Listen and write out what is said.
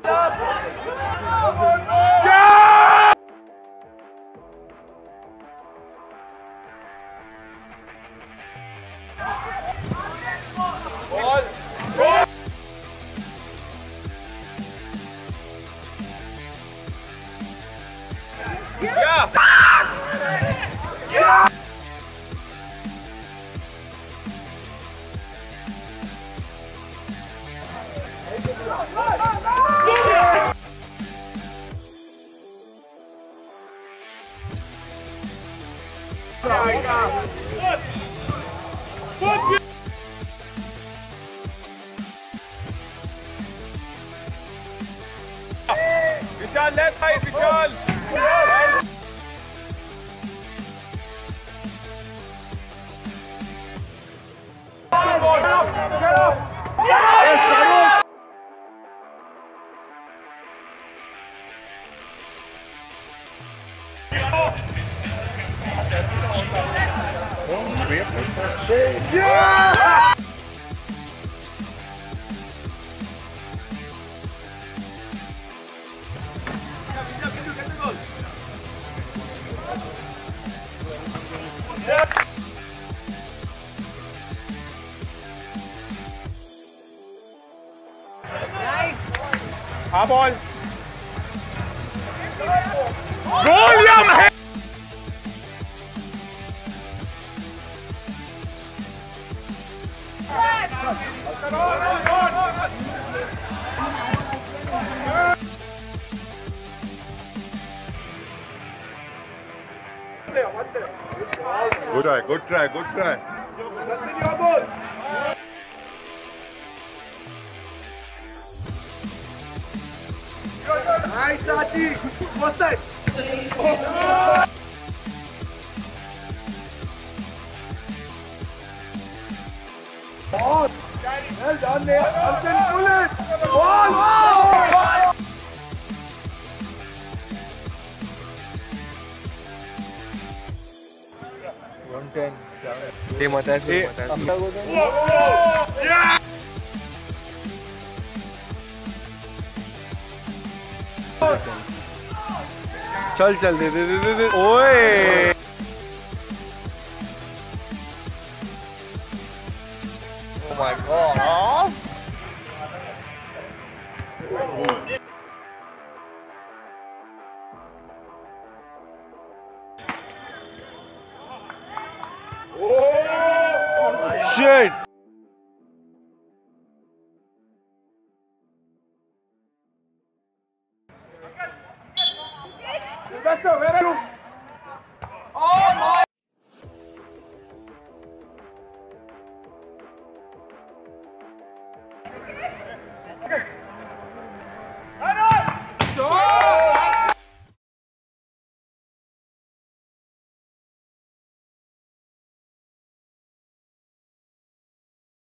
विशाल left side विशाल हाँ ball गोल या है good try. That's in your ball. Nice, Ati. What's that? Oh. Ball. Well done there. Arjun, pull it. Ball. 110. Hey, Matas. चल दे ओए Oh my god shit Silvestre, where are you?